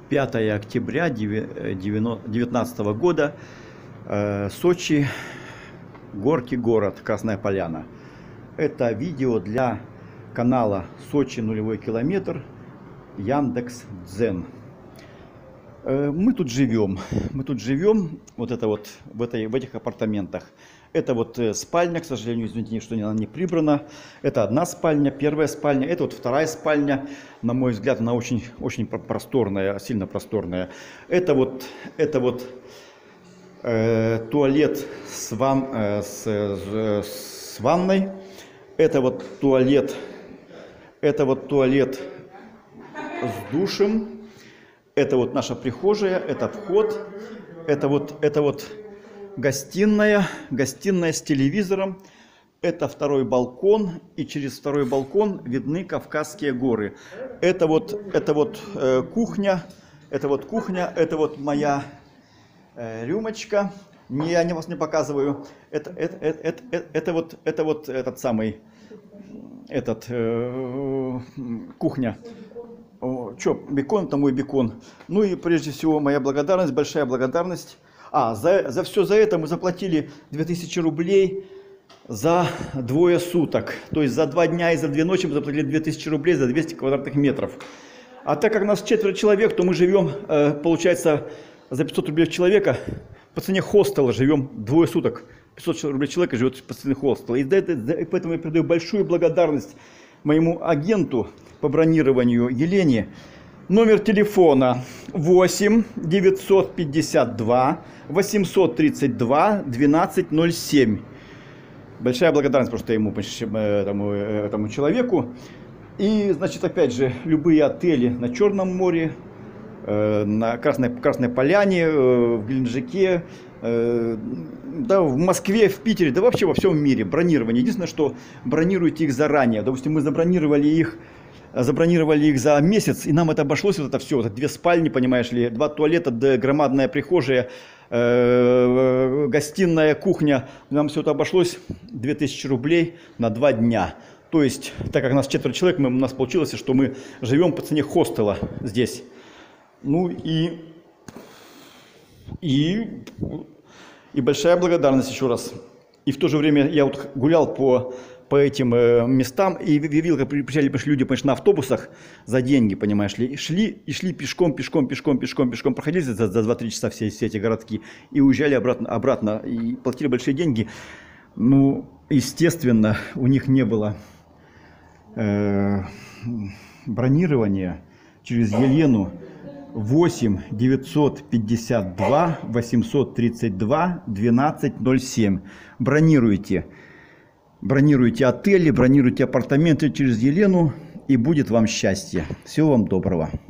5 октября 2019 года. Сочи, Горки, город, Красная Поляна. Это видео для канала Сочи нулевой километр Яндекс.Дзен. Мы тут живем вот это вот в этих апартаментах. Это вот спальня, к сожалению, извините, что она не прибрана. Это одна спальня, первая спальня. Это вот вторая спальня. На мой взгляд, она очень просторная, сильно просторная. Это вот туалет с ванной. Это вот туалет с душем. Это вот наша прихожая, это вход. Это вот гостиная с телевизором. Это второй балкон, и через второй балкон видны Кавказские горы. Это вот кухня, это вот моя рюмочка. Я вас не показываю. Кухня. Бекон, это мой бекон. Ну и прежде всего моя благодарность, большая благодарность. За все это мы заплатили 2000 рублей за двое суток. То есть за 2 дня и за 2 ночи мы заплатили 2000 рублей за 200 квадратных метров. А так как нас 4 человек, то мы живем, получается, за 500 рублей человека по цене хостела живем 2 суток. 500 рублей человека живет по цене хостела. И поэтому я передаю большую благодарность моему агенту по бронированию Елене. Номер телефона 8 952 832 1207. Большая благодарность просто этому человеку. И, значит, опять же, любые отели на Черном море, на Красной Поляне, в Геленджике, да, в Москве, в Питере, да вообще во всем мире бронирование. Единственное, что бронируйте их заранее. Допустим, мы забронировали их за месяц, и нам это обошлось, вот это все, вот 2 спальни, понимаешь ли, 2 туалета, громадная прихожая, гостиная, кухня. Нам все это обошлось 2000 рублей на 2 дня. То есть, так как нас 4 человек, у нас получилось, что мы живем по цене хостела здесь. Ну и большая благодарность еще раз. И в то же время я вот гулял по этим местам и видел, как пришли люди, понимаешь, на автобусах за деньги, понимаешь ли, шли пешком, проходили за 2-3 часа все эти городки и уезжали обратно и платили большие деньги. Ну, естественно, у них не было бронирования через Елену. 8 952 832 1207. Бронируйте отели, бронируйте апартаменты через Елену, и будет вам счастье. Всего вам доброго.